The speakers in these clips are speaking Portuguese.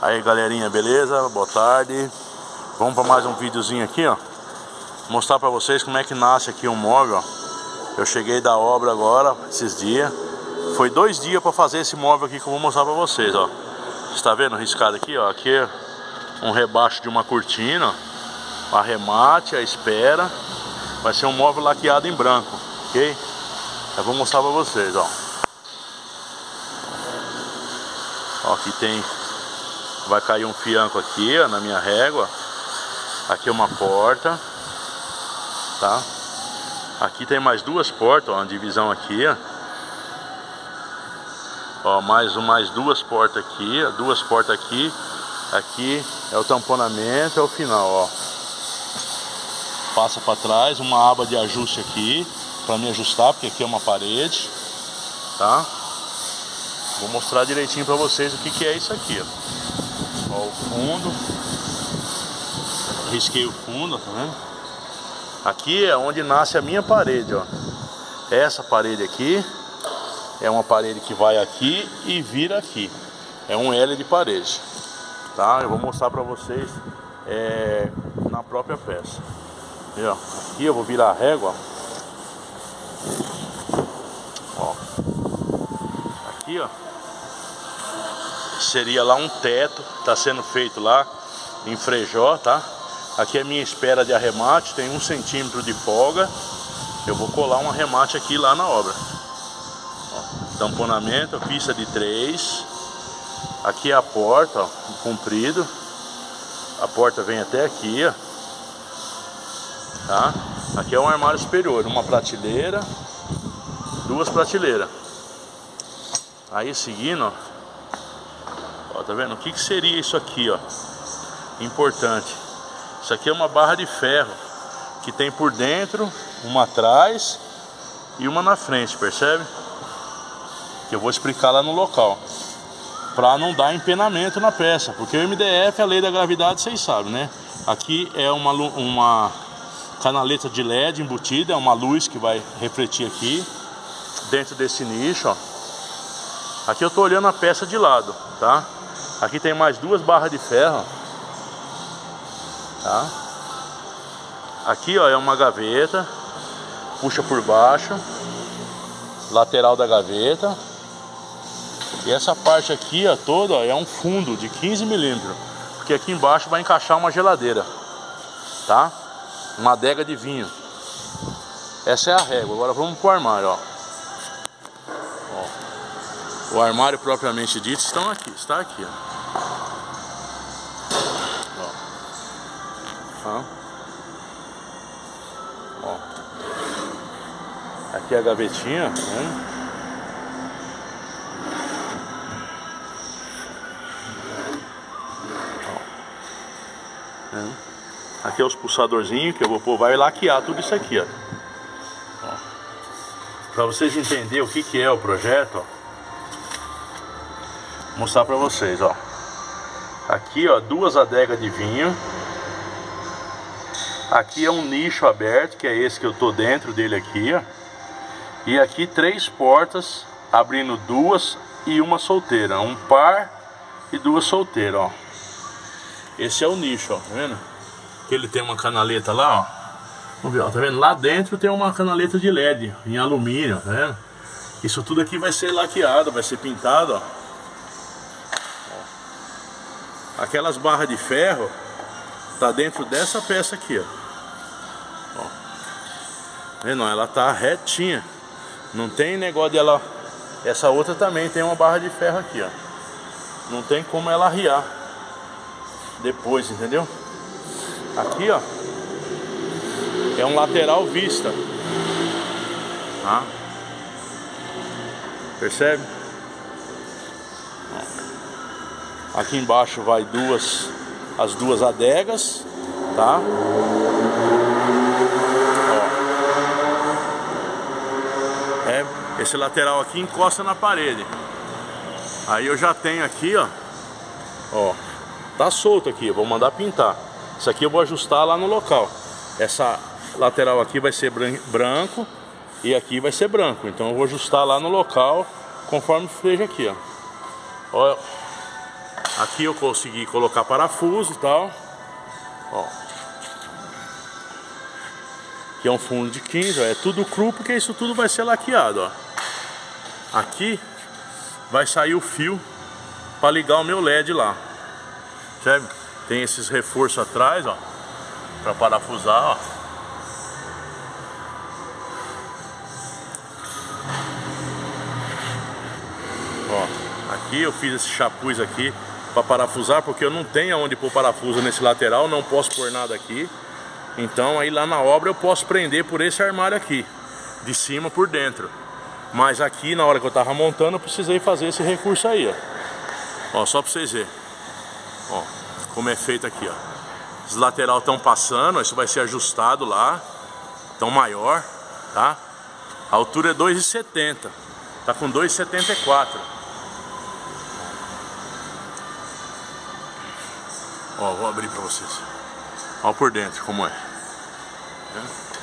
Aí galerinha, beleza? Boa tarde. Vamos para mais um videozinho aqui, ó. Mostrar para vocês como é que nasce aqui um móvel, ó. Eu cheguei da obra agora, esses dias. Foi 2 dias para fazer esse móvel aqui que eu vou mostrar para vocês, ó. Você está vendo riscado aqui, ó? Aqui é um rebaixo de uma cortina, ó. Arremate, a espera. Vai ser um móvel laqueado em branco, ok? Eu vou mostrar para vocês, ó. Ó, aqui tem... Vai cair um fianco aqui, ó, na minha régua. Aqui é uma porta, tá? Aqui tem mais 2 portas, ó, uma divisão aqui, ó. Ó, mais 2 portas aqui, ó, 2 portas aqui. Aqui é o tamponamento, é o final, ó. Passa para trás, uma aba de ajuste aqui para me ajustar, porque aqui é uma parede, tá? Vou mostrar direitinho para vocês o que é isso aqui, ó. Ó, o fundo. Risquei o fundo, tá vendo? Aqui é onde nasce a minha parede, ó. Essa parede aqui é uma parede que vai aqui e vira aqui. É um L de parede, tá? Eu vou mostrar para vocês na própria peça. E, ó, aqui eu vou virar a régua, ó. Aqui, ó, seria lá um teto, tá sendo feito lá em Frejó, tá? Aqui é a minha espera de arremate, tem 1 centímetro de folga. Eu vou colar um arremate aqui lá na obra, ó. Tamponamento, pista de 3. Aqui é a porta, ó, comprido. A porta vem até aqui, ó. Tá? Aqui é um armário superior, uma prateleira, 2 prateleiras. Aí seguindo, ó, tá vendo? O que seria isso aqui, ó? Importante. Isso aqui é uma barra de ferro que tem por dentro, uma atrás e uma na frente, percebe? Que eu vou explicar lá no local, para não dar empenamento na peça, porque o MDF, a lei da gravidade, vocês sabem, né? Aqui é uma canaleta de LED embutida, é uma luz que vai refletir aqui dentro desse nicho, ó. Aqui eu tô olhando a peça de lado, tá? Aqui tem mais 2 barras de ferro, tá? Aqui, ó, é uma gaveta, puxa por baixo, lateral da gaveta. E essa parte aqui, ó, toda, ó, é um fundo de 15 milímetros, porque aqui embaixo vai encaixar uma geladeira, tá? Uma adega de vinho. Essa é a régua. Agora vamos pro armário, ó. Ó. O armário propriamente dito está aqui, ó. Ó. Ó. Aqui é a gavetinha, né? Aqui é os pulsadorzinhos que eu vou pôr, vai laquear tudo isso aqui, ó. Para vocês entenderem o que é o projeto, ó. Vou mostrar para vocês, ó. Aqui, ó, 2 adegas de vinho. Aqui é um nicho aberto, que é esse que eu tô dentro dele aqui, ó. E aqui 3 portas, abrindo 2 e uma solteira, um par e 2 solteiras, ó. Esse é o nicho, ó, tá vendo? Que ele tem uma canaleta lá, ó. Vamos ver, ó, tá vendo? Lá dentro tem uma canaleta de LED em alumínio, tá vendo? Isso tudo aqui vai ser laqueado, vai ser pintado, ó. Aquelas barras de ferro tá dentro dessa peça aqui, ó. Tá vendo? Ela tá retinha. Não tem negócio dela. Essa outra também tem uma barra de ferro aqui, ó. Não tem como ela arriar depois, entendeu? Aqui, ó, é um lateral vista, tá? Percebe? Ó. Aqui embaixo vai as 2 adegas, tá? Ó. Esse lateral aqui encosta na parede. Aí eu já tenho aqui, ó. Ó, tá solto aqui, eu vou mandar pintar. Isso aqui eu vou ajustar lá no local. Essa lateral aqui vai ser branco e aqui vai ser branco. Então eu vou ajustar lá no local conforme esteja aqui, ó. Ó, Aqui eu consegui colocar parafuso e tal. Ó. Aqui é um fundo de 15, ó. É tudo cru porque isso tudo vai ser laqueado, ó. Aqui vai sair o fio para ligar o meu LED lá. Sabe? Tem esses reforços atrás, ó, para parafusar, ó. Ó, aqui eu fiz esse chapuz aqui para parafusar, porque eu não tenho onde pôr parafuso nesse lateral, não posso pôr nada aqui. Então aí lá na obra eu posso prender por esse armário aqui, de cima por dentro. Mas aqui na hora que eu tava montando eu precisei fazer esse recurso aí, ó. Ó, só para vocês verem. Ó, como é feito aqui, ó. Os lateral estão passando, isso vai ser ajustado lá. Tão maior, tá? A altura é 2,70. Tá com 2,74. Ó, vou abrir pra vocês. Ó por dentro como é. Tá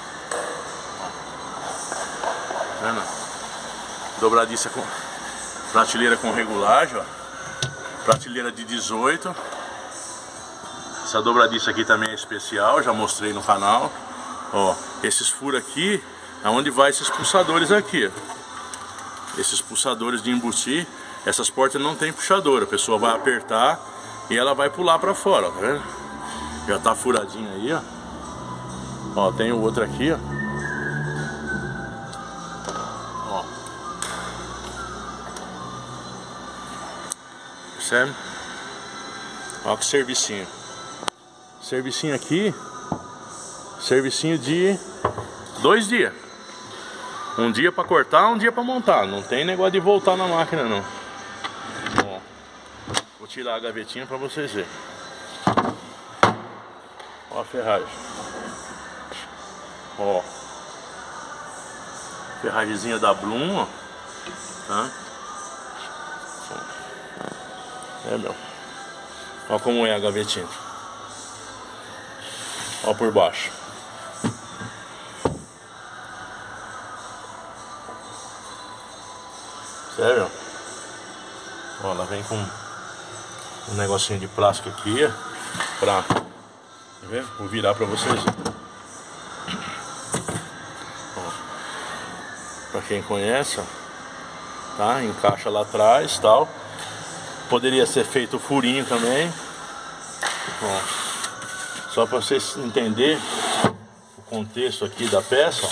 vendo? Dobradiça com prateleira com regulagem, ó. Prateleira de 18. Essa dobradiça aqui também é especial, já mostrei no canal. Ó, esses furos aqui é onde vai esses pulsadores aqui, ó. Esses pulsadores de embutir. Essas portas não tem puxador, a pessoa vai apertar e ela vai pular pra fora, ó, tá vendo? Já tá furadinho aí, ó. Ó, tem o outro aqui, ó. Ó. Percebe? Ó que servicinho. Servicinho aqui. Servicinho de 2 dias. Um dia pra cortar, um dia pra montar. Não tem negócio de voltar na máquina, não. Ó. Vou tirar a gavetinha pra vocês verem. Ó a ferragem. Ó. Ferragemzinha da Blum, ó. Tá? É, meu. Ó como é a gavetinha. Ó por baixo. Sério? Ó, ela vem com um negocinho de plástico aqui, ó, pra... Quer ver? Vou virar pra vocês. Ó. Pra quem conhece, ó, tá? Encaixa lá atrás e tal. Poderia ser feito o furinho também. Ó. Só para vocês entenderem o contexto aqui da peça,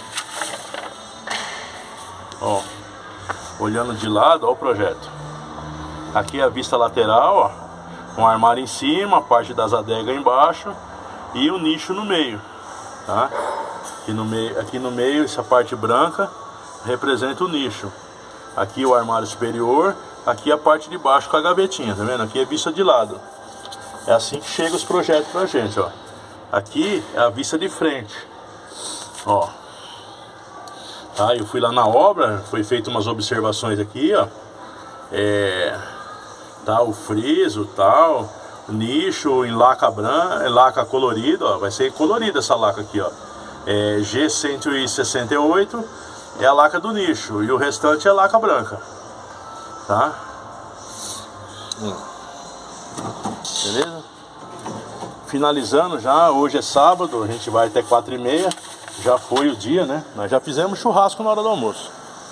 ó. Olhando de lado, ó o projeto. Aqui é a vista lateral, ó, um armário em cima, a parte das adegas embaixo e o nicho no meio, tá? Aqui no meio, essa parte branca representa o nicho. Aqui o armário superior, aqui a parte de baixo com a gavetinha, tá vendo? Aqui é vista de lado. É assim que chega os projetos pra gente, ó. Aqui é a vista de frente, ó. Tá, eu fui lá na obra, foi feito umas observações aqui, ó. Tá, o friso, tal, o nicho em laca branca, laca colorida, ó. Vai ser colorida essa laca aqui, ó. G168 é a laca do nicho e o restante é laca branca, tá? Beleza? Finalizando já, hoje é sábado, a gente vai até 4h30. Já foi o dia, né? Nós já fizemos churrasco na hora do almoço.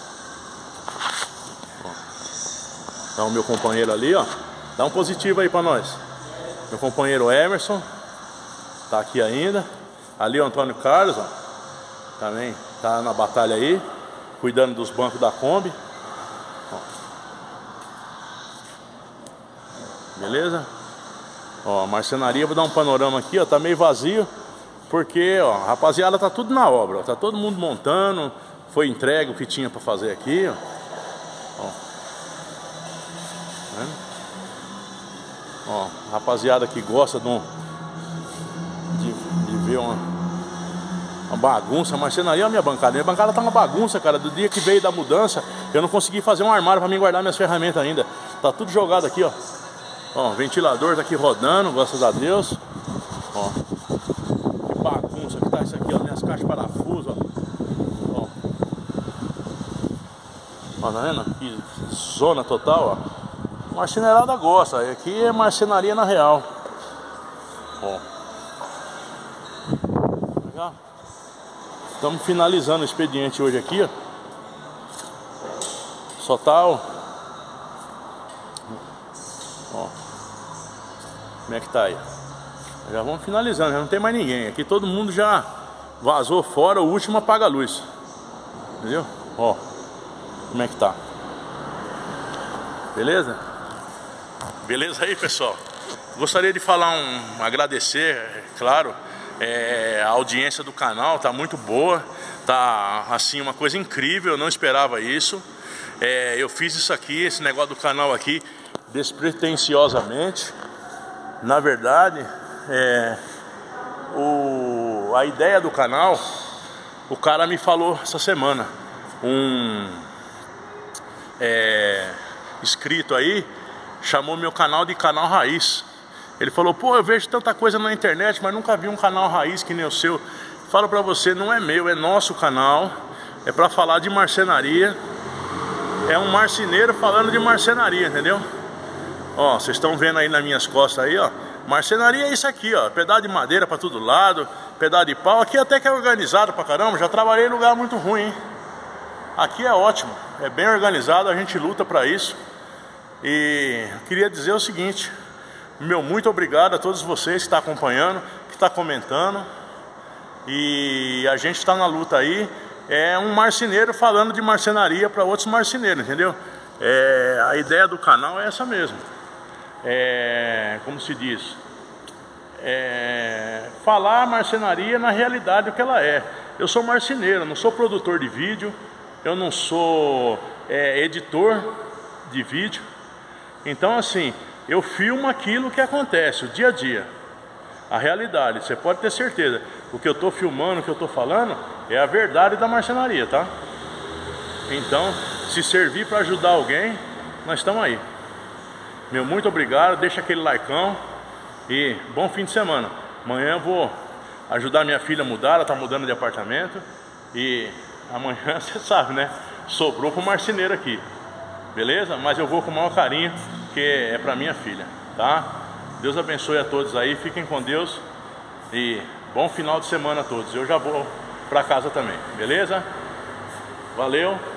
Tá o meu companheiro ali, ó. Dá um positivo aí pra nós. Meu companheiro Emerson tá aqui ainda. Ali o Antônio Carlos, ó, também tá na batalha aí, cuidando dos bancos da Kombi. Ó. Beleza? Ó, a marcenaria, vou dar um panorama aqui, ó, tá meio vazio, porque, ó, a rapaziada tá tudo na obra, ó, tá todo mundo montando, foi entregue o que tinha pra fazer aqui, ó. Ó. Ó, rapaziada que gosta de ver uma bagunça, a marcenaria é a minha bancada tá uma bagunça, cara, do dia que veio da mudança, eu não consegui fazer um armário pra mim guardar minhas ferramentas ainda, tá tudo jogado aqui, ó. Ó, ventilador tá aqui rodando, graças a Deus. Ó, que bagunça que tá isso aqui, ó, minhas caixas de parafuso, ó. Ó, tá vendo? Que zona total, ó. Marceneirada gosta. Aqui é marcenaria na real. Ó. Já estamos finalizando o expediente hoje aqui, ó. Só tá, ó. Como é que tá aí? Já vamos finalizando, já não tem mais ninguém. Aqui todo mundo já vazou fora, o último apaga a luz. Entendeu? Ó, como é que tá. Beleza? Beleza aí, pessoal? Gostaria de falar agradecer, claro, a audiência do canal tá muito boa. Tá, assim, uma coisa incrível, eu não esperava isso. Eu fiz isso aqui, esse negócio do canal aqui, despretensiosamente. Na verdade, a ideia do canal, o cara me falou essa semana, inscrito aí, chamou meu canal de canal raiz. Ele falou: pô, eu vejo tanta coisa na internet, mas nunca vi um canal raiz que nem o seu. Falo pra você, não é meu, é nosso canal. É pra falar de marcenaria. É um marceneiro falando de marcenaria, entendeu? Ó, vocês estão vendo aí nas minhas costas aí, ó. Marcenaria é isso aqui, ó. Pedaço de madeira pra todo lado, pedaço de pau. Aqui até que é organizado pra caramba. Já trabalhei em lugar muito ruim, hein? Aqui é ótimo, é bem organizado, a gente luta pra isso. E queria dizer o seguinte: meu muito obrigado a todos vocês que estão acompanhando, que estão comentando. E a gente está na luta aí. É um marceneiro falando de marcenaria para outros marceneiros, entendeu? A ideia do canal é essa mesmo. Como se diz? Falar a marcenaria na realidade o que ela é. Eu sou marceneiro, não sou produtor de vídeo, eu não sou editor de vídeo. Então, assim, eu filmo aquilo que acontece, o dia a dia, a realidade. Você pode ter certeza, o que eu estou filmando, o que eu estou falando é a verdade da marcenaria, tá? Então, se servir para ajudar alguém, nós estamos aí. Meu muito obrigado, deixa aquele likeão e bom fim de semana. Amanhã eu vou ajudar minha filha a mudar, ela está mudando de apartamento. E amanhã, você sabe, né? Sobrou pro marceneiro aqui, beleza? Mas eu vou com o maior carinho, que é pra minha filha, tá? Deus abençoe a todos aí, fiquem com Deus e bom final de semana a todos. Eu já vou pra casa também, beleza? Valeu!